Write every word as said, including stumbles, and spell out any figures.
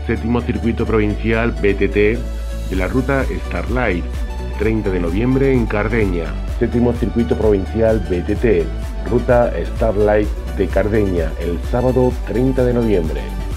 Séptimo Circuito Provincial B T T de la ruta Starlight, treinta de noviembre en Cardeña. Séptimo Circuito Provincial B T T, ruta Starlight de Cardeña, el sábado treinta de noviembre.